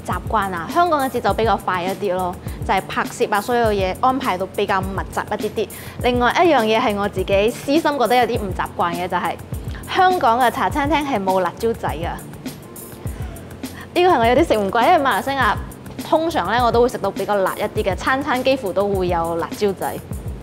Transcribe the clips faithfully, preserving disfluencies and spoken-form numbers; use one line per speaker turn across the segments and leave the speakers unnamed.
習慣啊，香港嘅節奏比較快一啲咯，就係拍攝啊，所有嘢安排到比較密集一啲啲。另外一樣嘢係我自己私心覺得有啲唔習慣嘅，就係香港嘅茶餐廳係冇辣椒仔㗎。呢個係我有啲食唔慣，因為馬來西亞通常咧我都會食到比較辣一啲嘅，餐餐幾乎都會有辣椒仔。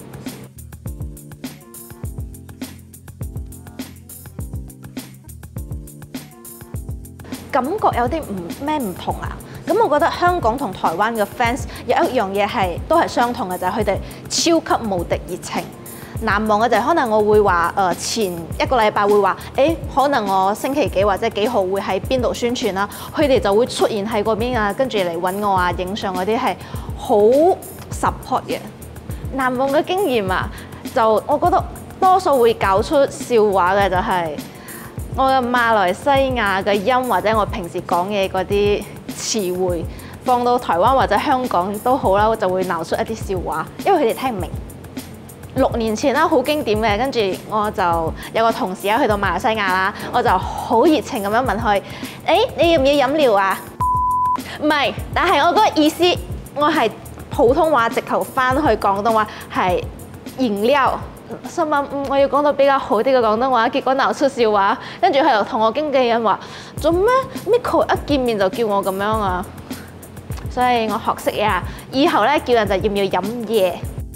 感覺有啲唔咩唔同啊！咁我覺得香港同台灣嘅 fans 有一樣嘢係都係相同嘅，就係佢哋超級無敵熱情。難忘嘅就係可能我會話誒、呃、前一個禮拜會話，誒可能我星期幾或者幾號會喺邊度宣傳啦，佢哋就會出現喺嗰邊啊，跟住嚟揾我啊，影相嗰啲係好 support 嘅。難忘嘅經驗啊，就我覺得多數會搞出笑話嘅就係、是。我嘅馬來西亞嘅音或者我平時講嘢嗰啲詞彙，放到台灣或者香港都好啦，我就會鬧出一啲笑話，因為佢哋聽唔明。六年前啦，好經典嘅，跟住我就有個同事啊去到馬來西亞啦，我就好熱情咁樣問佢：誒、欸，你要唔要飲料啊？唔係，但係我嗰個意思，我係普通話直頭翻去廣東話係飲料。心諗嗯，我要講到比較好啲嘅廣東話，結果鬧出笑話，跟住佢又同我經紀人話：做咩 Miko 一見面就叫我咁樣啊？所以我學識呀，以後咧叫人就要唔要飲嘢？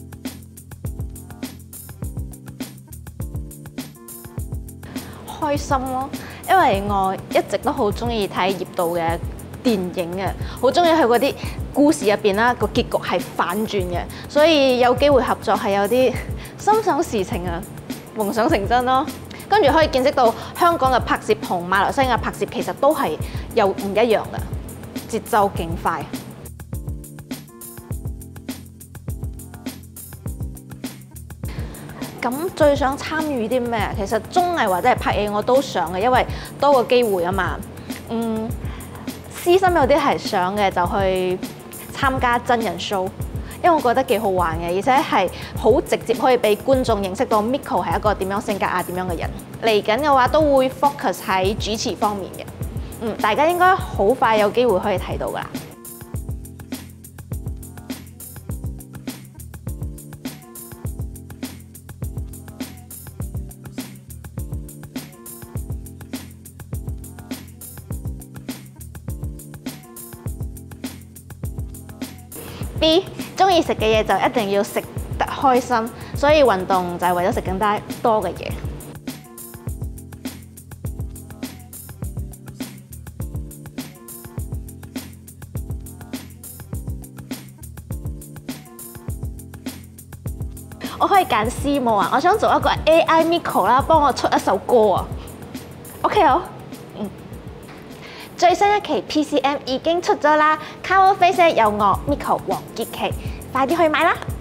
開心咯，因為我一直都好中意睇葉導嘅電影嘅，好中意佢嗰啲故事入邊啦，個結局係反轉嘅，所以有機會合作係有啲心想事情啊，夢想成真咯。跟住可以見識到香港嘅拍攝同馬來西亞拍攝其實都係又唔一樣嘅，節奏勁快。咁最想參與啲咩？其實綜藝或者係拍嘢我都想嘅，因為多個機會啊嘛。嗯，私心有啲係想嘅，就去參加真人 show。因為我覺得幾好玩嘅，而且係好直接可以俾觀眾認識到 Miko 係一個點樣性格啊，點樣嘅人。嚟緊嘅話都會 focus 喺主持方面嘅，嗯，大家應該好快有機會可以睇到㗎啦。B 中意食嘅嘢就一定要食得開心，所以運動就係為咗食更加多嘅嘢。我可以揀 C 冇啊！我想做一個 A I Miko 啦，幫我出一首歌啊。OK 好，嗯。最新一期 P C M 已經出咗啦 ，Cover Face 有我 Miko 黃潔琪，快啲去買啦！